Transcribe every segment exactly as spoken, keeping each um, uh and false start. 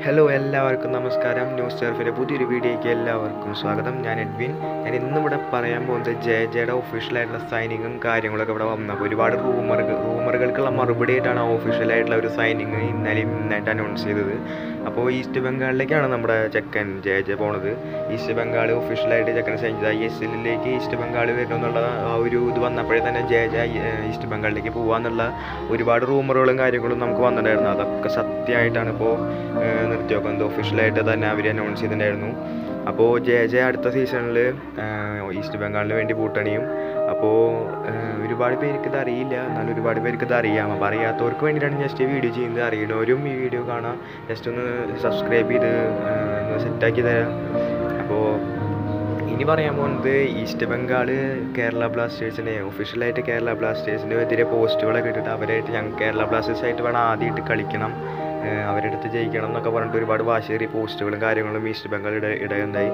Hello എല്ലാവർക്കും നമസ്കാരം. News സർഫിൻ്റെ പുതിയൊരു വീഡിയോയ്ക്ക് എല്ലാവർക്കും സ്വാഗതം. ഞാൻ എഡ്വിൻ. ഞാൻ ഇന്നിവിടെ പറയാൻ പോകുന്നത് ജെ ജെയുടെ ഒഫീഷ്യലായിട്ടുള്ള സൈനിങ്ങും കാര്യങ്ങളൊക്കെ ഇവിടെ വന്നപ്പോൾ ഒരുപാട് റൂമറുകൾ റൂമറുകൾക്കുള്ള മറുപടി ആയിട്ടാണ് ഒഫീഷ്യലായിട്ടുള്ള ഒരു സൈനിങ് ഇന്നലെയും ഇന്നായിട്ട് അനൗൺസ് ചെയ്തത്. അപ്പോൾ ഈസ്റ്റ് ബംഗാളിലേക്കാണ് നമ്മുടെ ചെക്കൻ ജെ ജെ പോണത്. ഈസ്റ്റ് ബംഗാൾ ഒഫീഷ്യലായിട്ട് ചെക്കൻ സൈൻ ചെയ്ത് ഐ എസ് എല്ലിലേക്ക് ഈസ്റ്റ് ബംഗാൾ വരണമെന്നുള്ള ആ ഒരു ഇത് വന്നപ്പോഴേ തന്നെ ജെ ജെ ഈസ്റ്റ് ബംഗാളിലേക്ക് പോകാമെന്നുള്ള ഒരുപാട് റൂമറുകളും കാര്യങ്ങളും നമുക്ക് വന്നിട്ടുണ്ടായിരുന്നു. അതൊക്കെ സത്യമായിട്ടാണ് ഇപ്പോൾ നിർത്തിയൊക്കെ എന്തോ ഒഫീഷ്യലായിട്ട് തന്നെ അവർ അനൗൺസ് ചെയ്തിട്ടുണ്ടായിരുന്നു. അപ്പോൾ ജെ ജെ അടുത്ത സീസണിൽ ഈസ്റ്റ് ബംഗാളിന് വേണ്ടി പൂട്ടണിയും. അപ്പോൾ ഒരുപാട് പേർക്ക് ഇത് അറിയില്ല, എന്നാലും ഒരുപാട് പേർക്ക് ഇത് അറിയാം. അപ്പോൾ അറിയാത്തവർക്ക് വേണ്ടിയിട്ടാണ് ജസ്റ്റ് ഈ വീഡിയോ ചെയ്യുന്നത്. അറിയുന്നവരും ഈ വീഡിയോ കാണാം, ജസ്റ്റ് ഒന്ന് സബ്സ്ക്രൈബ് ചെയ്ത് ഒന്ന് സെറ്റാക്കി തരാം. അപ്പോൾ ഇനി പറയാൻ പോകുന്നത് ഈസ്റ്റ് ബംഗാൾ കേരള ബ്ലാസ്റ്റേഴ്സിനെ ഒഫീഷ്യലായിട്ട് കേരള ബ്ലാസ്റ്റേഴ്സിന് എതിരെ പോസ്റ്റുകളൊക്കെ ഇട്ടിട്ട് അവരായിട്ട് ഞങ്ങൾ കേരള ബ്ലാസ്റ്റേഴ്സായിട്ട് വേണം ആദ്യമായിട്ട് കളിക്കണം, അവരുടെ അടുത്ത് ജയിക്കണം എന്നൊക്കെ പറഞ്ഞിട്ട് ഒരുപാട് വാശേറിയ പോസ്റ്റുകളും കാര്യങ്ങളും ഈസ്റ്റ് ബംഗാൾ ഇട ഇടയുണ്ടായി.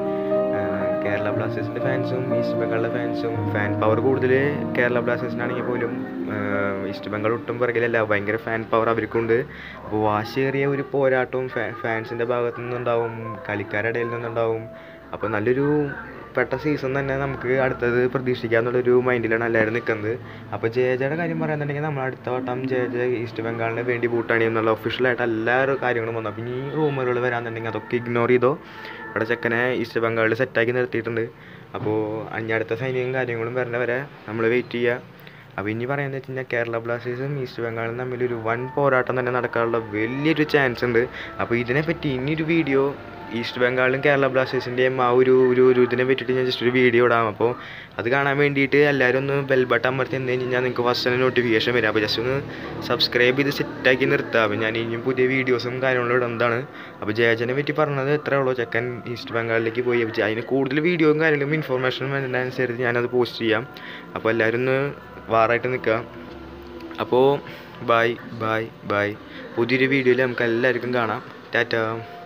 കേരള ബ്ലാസ്റ്റേഴ്സിൻ്റെ ഫാൻസും ഈസ്റ്റ് ബംഗാളിലെ ഫാൻസും ഫാൻ പവർ കൂടുതൽ കേരള ബ്ലാസ്റ്റേഴ്സിനാണെങ്കിൽ പോലും ഈസ്റ്റ് ബംഗാൾ ഒട്ടും പിറകിലല്ല, ഭയങ്കര ഫാൻ പവർ അവർക്കുണ്ട്. അപ്പോൾ വാശേറിയ ഒരു പോരാട്ടവും ഫാൻസിൻ്റെ ഭാഗത്തു നിന്നുണ്ടാവും, കളിക്കാരുടെ ഇടയിൽ നിന്നുണ്ടാവും. അപ്പോൾ നല്ലൊരു പെട്ട സീസൺ തന്നെ നമുക്ക് അടുത്തത് പ്രതീക്ഷിക്കാമെന്നുള്ളൊരു മൈൻഡിലാണ് എല്ലാവരും നിൽക്കുന്നത്. അപ്പോൾ ജെ ജെയുടെ കാര്യം പറയാന്നുണ്ടെങ്കിൽ നമ്മൾ അടുത്ത വട്ടം ജെ ജെ ഈസ്റ്റ് ബംഗാളിന് വേണ്ടി പൂട്ടാണി എന്നുള്ള ഒഫീഷ്യലായിട്ട് എല്ലാ കാര്യങ്ങളും വന്നു. അപ്പോൾ ഇനി റൂമറുകൾ വരാന്നുണ്ടെങ്കിൽ അതൊക്കെ ഇഗ്നോർ ചെയ്തോ. ഇവിടെ ചെക്കനെ ഈസ്റ്റ് ബംഗാളിൽ സെറ്റാക്കി നിർത്തിയിട്ടുണ്ട്. അപ്പോൾ ഇനി അടുത്ത സൈനികവും കാര്യങ്ങളും വരണ വരെ നമ്മൾ വെയിറ്റ് ചെയ്യുക. അപ്പോൾ ഇനി പറയാമെന്ന് വെച്ച് കഴിഞ്ഞാൽ കേരള ബ്ലാസ്റ്റേഴ്സും ഈസ്റ്റ് ബംഗാളും തമ്മിലൊരു വൻ പോരാട്ടം തന്നെ നടക്കാനുള്ള വലിയൊരു ചാൻസ് ഉണ്ട്. അപ്പോൾ ഇതിനെപ്പറ്റി ഇനിയൊരു വീഡിയോ ഈസ്റ്റ് ബംഗാളിലും കേരള ബ്ലാസ്റ്റേഴ്സിൻ്റെയും ആ ഒരു ഒരു ഒരു ഇതിനെ പറ്റിയിട്ട് ഞാൻ ജസ്റ്റ് ഒരു വീഡിയോ ഇടാം. അപ്പോൾ അത് കാണാൻ വേണ്ടിയിട്ട് എല്ലാവരും ഒന്ന് ബെൽ ബട്ടൺ അമർത്തി എന്ന് കഴിഞ്ഞാൽ നിങ്ങൾക്ക് ഫസ്റ്റ് തന്നെ നോട്ടിഫിക്കേഷൻ വരും. അപ്പോൾ ജസ്റ്റ് ഒന്ന് സബ്സ്ക്രൈബ് ചെയ്ത് സെറ്റാക്കി നിർത്തുക. അപ്പോൾ ഞാൻ ഇനിയും പുതിയ വീഡിയോസും കാര്യങ്ങളും ഇടുന്നതാണ്. അപ്പോൾ ജയജനെ പറ്റി പറഞ്ഞത് എത്രയേ ഉള്ളൂ, ചെക്കൻ ഈസ്റ്റ് ബംഗാളിലേക്ക് പോയി. അതിന് കൂടുതൽ വീഡിയോയും കാര്യങ്ങളും ഇൻഫോർമേഷനും വരുന്നതനുസരിച്ച് ഞാനത് പോസ്റ്റ് ചെയ്യാം. അപ്പോൾ എല്ലാവരും ഒന്ന് വാറായിട്ട് നിൽക്കുക. അപ്പോൾ ബൈ ബൈ ബൈ. പുതിയൊരു വീഡിയോയിൽ നമുക്ക് എല്ലാവർക്കും കാണാം. ടാറ്റാ.